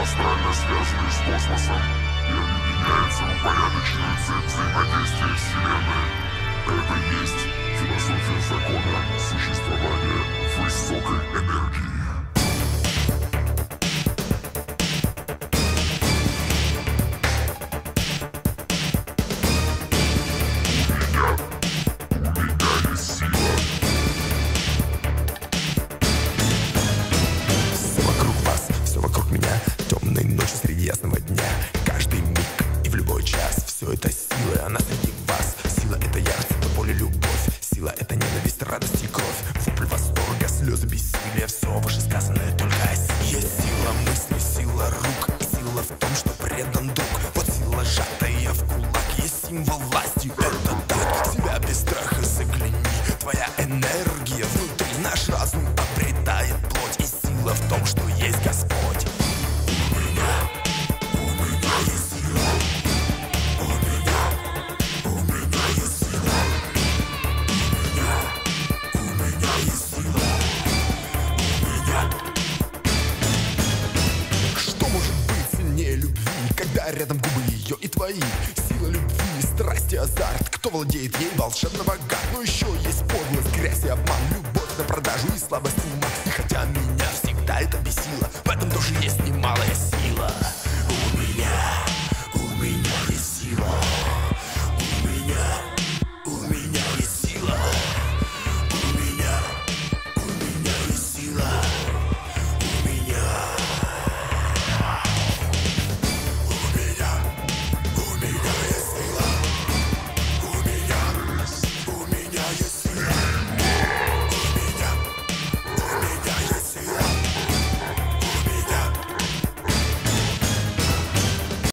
астрально связаны с космосом и объединяются в упорядоченную цепь взаимодействия Вселенной. Это есть философия закона существования высокой энергии. Ясного дня, каждый миг и в любой час. Все это сила, она среди вас. Сила — это ярость, это боль и любовь. Сила — это ненависть, радость и кровь. Вопль восторга, слезы бессилия. Все вышесказанное только о силе. Есть сила мысли, сила рук. И сила в том, что предан друг. Вот сила сжатая в кулак. Есть символ власти, это ты. Себя без страха загляни. Твоя энергия внутри, наш разум обретает плоть. И сила в том, что есть Господь. Когда рядом губы ее и твои. Сила любви, страсть и азарт. Кто владеет ей, волшебно богат. Но еще есть подлость, грязь и обман. Любовь на продажу и слабость ума. И хотя меня всегда это бесило, в этом тоже есть немалая сила.